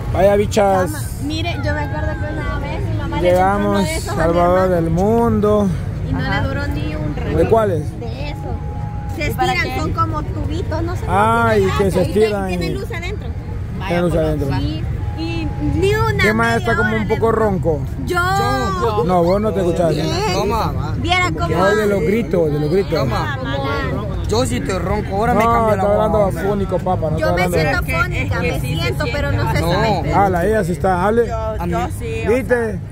Vaya bichas. Mire, yo me acuerdo que una vez mi mamá llegamos, le compró Salvador del mundo. y no le duró ni un rato. ¿De cuáles? De eso. Se estiran, son como tubitos, no sé. Ay, que se estiran. Tiene luz adentro. Tiene luz adentro. Sí. Y ni una. ¿Qué más está como un poco ronco? Yo. No, vos no te escuchás. Toma. Viera cómo. No, de los gritos, de los gritos. Toma. Yo sí te ronco, ahora me No, cambió la está hablando voz. afónico, papá. No Yo está me hablando. siento fónica, me siento, pero no se No. sabe. Habla, ella sí está. Hable. Yo sí. ¿Viste?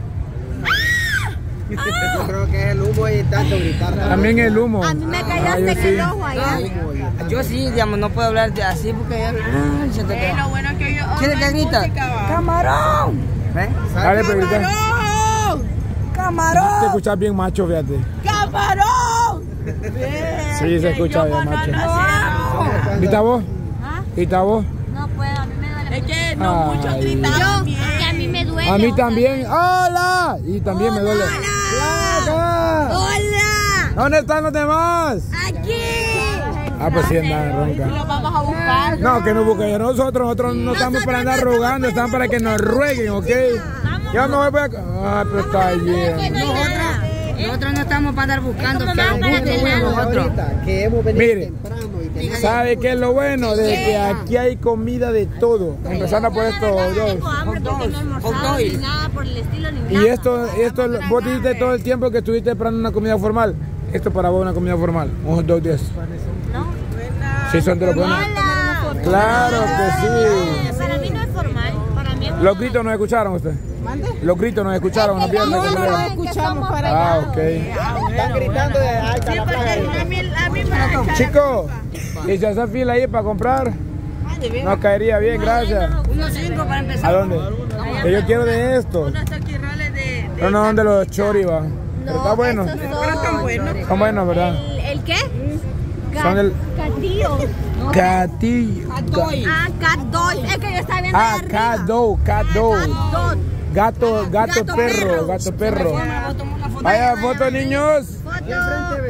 Yo creo que es el humo y tanto gritar. También el humo. A mí me cayó Ah, hasta yo en sí. el ojo allá. Yo sí, digamos, no puedo hablar de así porque ya... se te queda. Lo bueno que yo. ¿Quieres que grita? ¡Camarón! ¿Ven? Dale, pero grita. ¡Camarón! Te ¡Camarón! escuchas bien macho, fíjate. ¡Camarón! Sí, se escucha bien macho. No, ¿Grita vos? ¿Ah? ¿Grita vos? No puedo, a mí me duele. es que no Ay. muchos gritaban bien. Que a mí me duele. A mí o sea, también. ¡Hola! Y también me duele. ¡Flaca! ¡Hola! ¿Dónde están los demás? ¡Aquí! Ah, pues sí, andan ronca. Los vamos a buscar. No, que no busquen nosotros no estamos para andar rogando, estamos para que nos rueguen, ¿ok? Yo me voy para acá. Ah, pero está bien. Nosotros no estamos para andar buscando que nos guste nosotros. Que hemos venido Mire, temprano y tenemos... ¿sabe qué es lo bueno? De que aquí hay comida de todo. Empezando por estos dos. Tengo hambre porque no he almorzado ni nada por el estilo ni Y nada. esto, vos dijiste todo el tiempo que estuviste esperando una comida formal. Esto para vos es una comida formal. Un 2-10. ¿No? Sí, son de los buenos. ¡Hola! Claro que sí. Para mí no es formal. Para mí es Los gritos nos escucharon usted. Los gritos nos escucharon los viernes. No los escuchamos para Ah, ok. Están gritando de alta la plaza. a mí me Chicos, ¿y si hace fila ahí para comprar? Nos caería bien, gracias. Unos 5 para empezar. ¿A dónde? Que yo quiero de estos. Pero no donde los chori va. Pero está bueno. Son buenos, ¿verdad? ¿El qué? Son el Catillo. catillo. Ah, cat dog. Es que yo estaba viendo Ah, de arriba. cat dog. Cat dog. Gato perro, gato perro. Vaya foto, niños. Foto.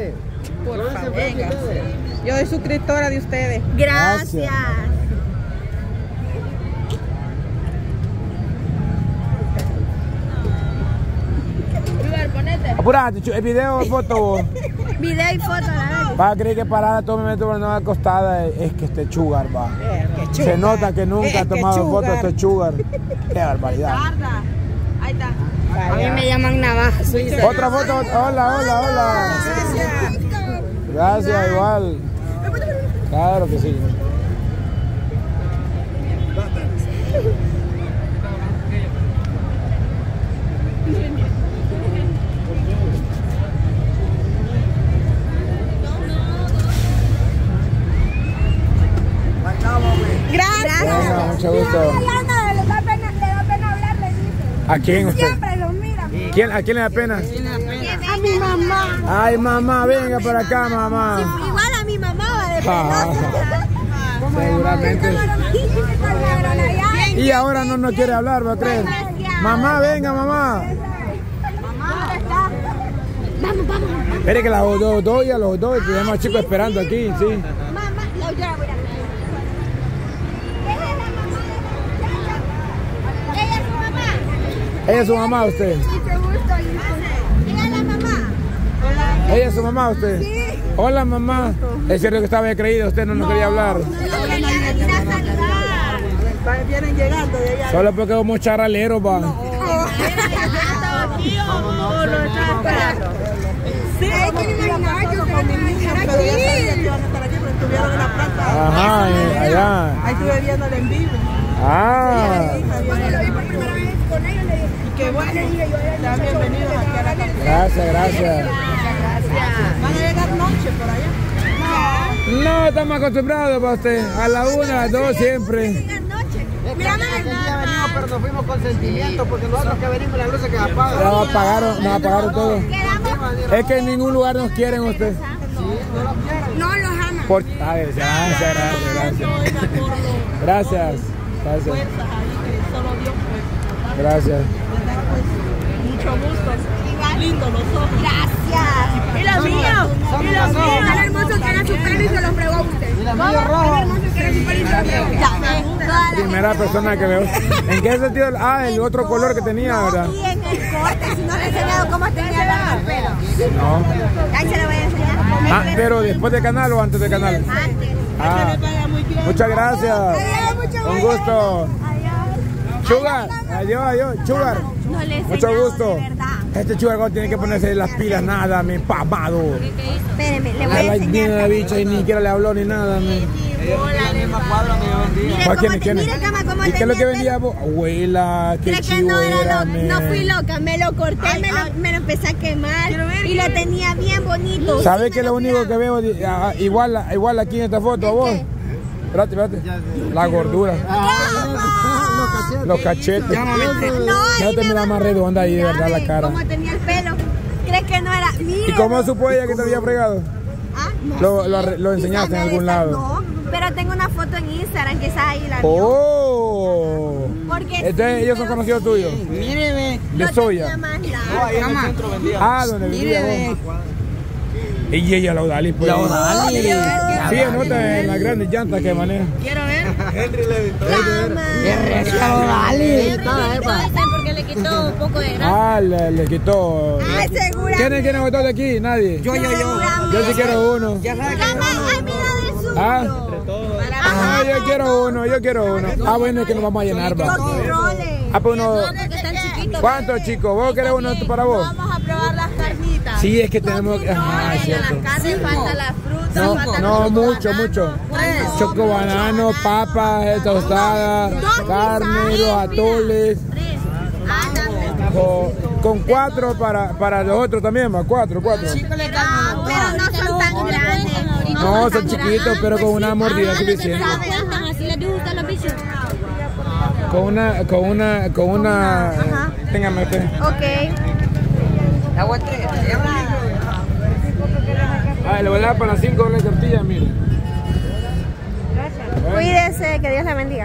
Yo soy suscriptora de ustedes. Gracias. Apurate, ¿el video o foto? Video y foto, la verdad. Va a creer que parada todo me meto por una acostada. Es que este chugar va. Se nota que nunca ha tomado fotos este chugar. Qué barbaridad. Ahí está. A mí me llaman navaja suiza. Otra foto. Hola. Gracias, igual. Claro que sí. Gracias. Bueno, mucho gusto. Le da pena hablarle, dice. ¿A quién usted? Siempre los mira. ¿A quién le da pena? A mi mamá. Ay, mamá, venga por acá, mamá. Igual a mi mamá va de Ah, penosa. seguramente. Y ahora no nos quiere hablar, ¿va a creer? Mamá, venga, mamá. Vamos. Espere que los dos, tenemos chicos esperando aquí, sí. Mamá, no, yo la voy a ver. Ella es su mamá. Ella es su mamá, usted. Mucho gusto. Ella es la mamá. Ella es su mamá, usted. Sí. Hola, mamá. Es cierto que estaba creído, usted no nos quería hablar. No quería venir a saludar. Vienen llegando de allá. Solo porque somos charaleros, va. Sí, es que mi mamá, yo con mi niño, pero ya sabía que iban a estar aquí, pero estuvieron en la plaza. Ajá, allá. Ahí estuve viéndole en vivo. Ah, Y qué bueno, sean bienvenidos aquí a la casa. gracias. Van a llegar noche por allá. No, estamos acostumbrados para usted. A la 1, a las 2 siempre. Mira, ya venimos, pero nos fuimos con sentimiento porque nosotros que venimos las luces que apagan. Nos apagaron todo. Es que en ningún lugar nos quieren usted. No los ama. A ver, gracias. Gracias. Mucho gusto. Lindos los ojos. Gracias. Y los míos. Y los míos. Tan hermoso que era su pelo y se lo fregó a usted. Mira, mío rojo. Tan hermoso que era su pelo y se lo fregó. Primera persona que veo. ¿En qué sentido? Ah, el otro color que tenía, ¿verdad? Y en el corte, si no le he enseñado cómo tenía el pelo. No. Ahí se lo voy a enseñar. Ah, pero después del canal o antes del canal. Antes. Ah, muchas gracias. Un gusto. Sugar, adiós, Sugar. No le he Mucho enseñado, gusto. de verdad. Este Sugar tiene que ponerse las pilas, nada, me empamado. Espéreme, le voy a Viene enseñar. la bicha y ni siquiera le habló ni nada. Mire cama cómo ¿Y qué es lo que tenía el vendía vos? Abuela, qué Creo que chivo no era, no fui loca, me lo corté, me lo empecé a quemar y lo tenía bien bonito. ¿Sabes qué es lo único que veo? Igual aquí en esta foto a vos. Espérate. La gordura. Los cachetes. No te mira más redonda ahí, de verdad, la cara. ¿Cómo tenía el pelo? ¿Crees que no era? Mire. ¿Y cómo supo ella que te había fregado? Ah, no sé. Lo enseñaste en algún lado. No, pero tengo una foto en Instagram que está ahí la vio. ¡Oh! Porque Entonces ellos son conocidos tuyos. Míreme. De soya. Ah, donde vivía vos. Y ella la Odalis, pues. La Odalis. Sí, nota en las grandes llantas que maneja. Quiero ver. Henry Levitón. La Odalis. Porque le quitó un poco de grasa. Ah, le quitó. Ah, segura. ¿Quién votó de aquí? Nadie. Yo. Yo sí quiero uno. Ya sabes que Ay, mira del sur. Ah, yo quiero uno. Ah, bueno, es que nos vamos a llenar, va. Ah, pues uno. ¿Cuántos, chicos? ¿Vos querés uno para vos? Vamos a probar las carnitas. Sí, es que tenemos que... Ah, es cierto. Las carnes, falta la fruta, No, mucho. Choco banano, papas, tostadas, carne, los atoles. Con 4 para los otros también, va, 4. Pero no son tan grandes. No, son chiquitos, pero con una mordida suficiente. Así les gustan los bichos. Con una... Ajá. Téngame usted. Ok. agua 3. Ah, le voy a dar para 5 de tortillas, mire. Cuídese, que Dios le bendiga.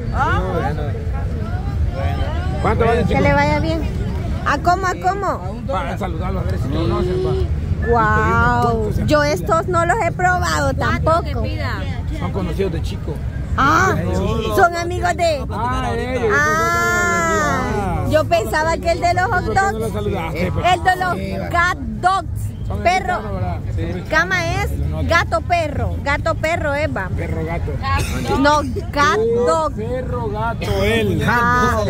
¿Cuánto vale, Que chicos? le vaya bien. ¿A cómo? Para saludarlos, a ver si conocen, pa. Wow. Yo estos no los he probado tampoco. Son conocidos de chico. Ah, son amigos de... Ellos. Ah, yo pensaba que el de los hot ¿Por qué no dogs, los saludaste? el de los cat dogs, Son perro, mexicanos, ¿verdad? Sí. cama es gato perro, Eva. Perro gato. No, cat dog. Perro gato, él. Ah.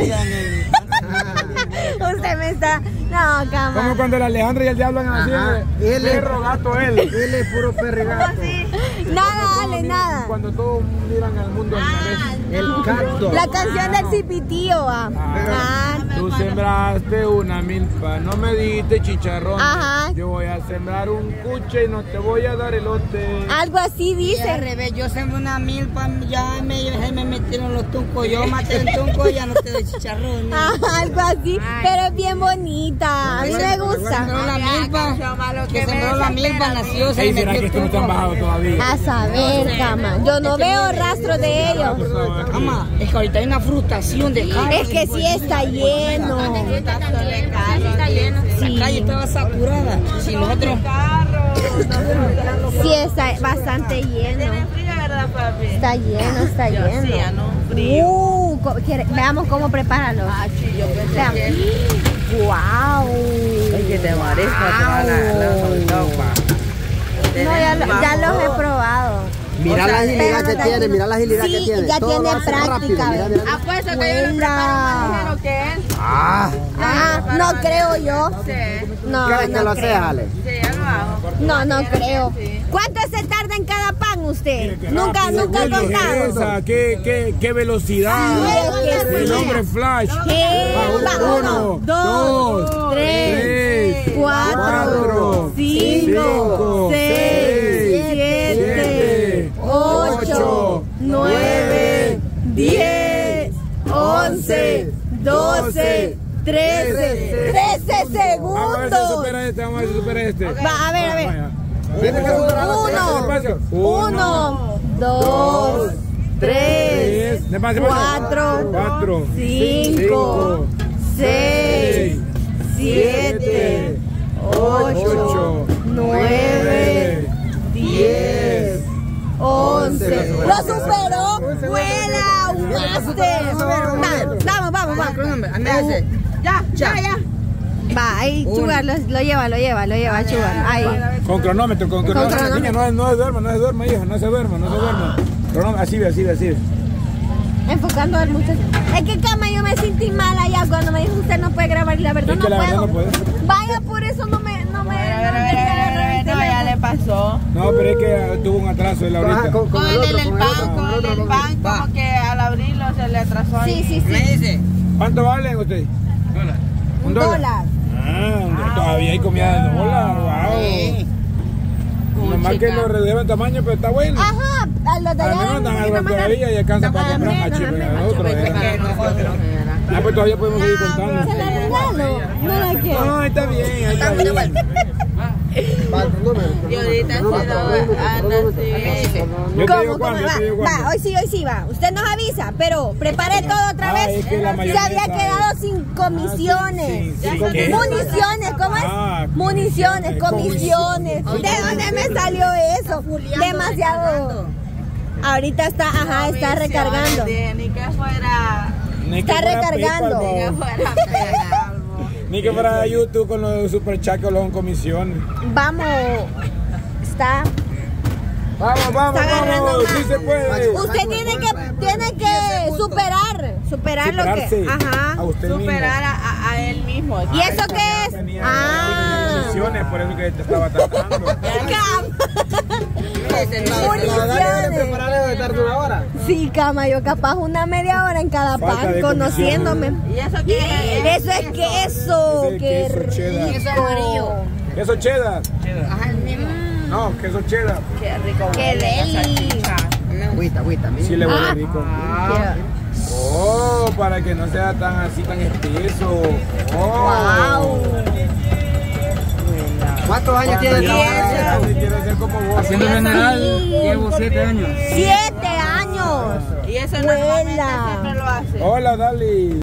Usted me está... No, cama. Como cuando el Alejandro y el Diablo andan así. Perro gato, él. Él es puro perro gato. Nada, Ale, nada. Cuando todos miran al mundo al revés. El gato. La canción del Cipitío, va. Ah, Tú sembraste una milpa, no me diste chicharrón. Ajá. Yo voy a sembrar un cuche y no te voy a dar elote. algo así Y al dice. revés, yo sembré una milpa, ya me metieron los tuncos. Yo maté el tunco y ya no te doy chicharrón. ¿no? Ah, algo así, pero es bien bonita. A mí me gusta. Sembró la milpa, que sembró la milpa, nació, se Ey, le ¿será que metió esto no el está tunco. bajado todavía? A saber, cama. Yo no veo rastros de ellos. Mamá, es que ahorita hay una frustración de carro. Es que sí está lleno. La calle estaba saturada. Si nosotros... Sí está bastante lleno. Está lleno. Veamos cómo prepáralo. Wow. Es que te marisco, No, ya los he probado. Mira la agilidad que tiene, mira la agilidad que Sí, tiene. ya Todo tiene lo hace práctica. rápido, mira. Apuesto que ellos le preparan más dinero que él. Ah, No creo yo. No, ¿quieres que lo no haces, creo. Ale? Sí, ya lo hago. No creo. ¿Cuánto se tarda en cada pan usted? Nunca ha ¿Qué contado. esa? ¿Qué velocidad? Sí, es que El sí. hombre Flash. Va, 1, 2, 3, 4, 5, 6, 7, 8, 9, 10, 11, 12, 13 Vamos a ver si segundos. supera este. Va, a ver. Tienes que superar la Despacio. 1, 2, 3, Despacio. 4, 5, 6, 7, 8, 9, 10, 11. ¡Lo superó! ¡Vuela! ¡Un máster! Vamos. Ya. Va, ahí, Chugar, lo lleva, Chugar. Ahí. Con cronómetro. Niña, no se duerma, hija, no se duerma. Así ve. Enfocando al muchacho. Es que cama, yo me sentí mal allá cuando me dijo usted no puede grabar y la verdad no puedo. Vaya, por eso no me ya le pasó. No, pero es que tuvo un atraso él ahorita. Con el pan, como que al abrirlo se le atrasó. Sí. Me dice. ¿Cuánto valen ustedes? $1. Todavía hay comida de dólar, wow. Nomás que lo redujeron en tamaño, pero está bueno. Ajá, los de allá. Al menos todavía y alcanza para comprar más chicos. Pues todavía podemos seguir contando. ¿Se la regalo? No la quiero. No, está bien. Y ahorita se lo anda así. ¿Cómo? Va, hoy sí va. Usted nos avisa, pero prepare todo otra vez. Se había quedado sin comisiones. Municiones, ¿cómo es? Municiones, comisiones. ¿De dónde me salió eso? Demasiado. Ahorita está recargando. Ni que fuera. Está recargando. Ni que fuera YouTube con los super chacos, los comisiones. Vamos. Vamos, sí se puede. Usted tiene que superar lo que. Ajá. A usted superar a él mismo. ¿Y eso qué es? Municiones, por eso que te estaba tratando. Municiones. Sí, cama, yo capaz una media hora en cada pan, conociéndome. ¿Y eso qué es? Eso es queso. Qué rico. ¿Queso cheddar? Ajá, el mismo. No, queso cheddar. Qué rico. Qué deli. Agüita, Sí le huele rico. Oh, para que no sea tan espeso. Wow. ¿Cuántos años tiene esta? Quiero ser como vos. Haciendo general, llevo 7 años. 7 años. Y eso normalmente siempre lo hace. Hola, Dali.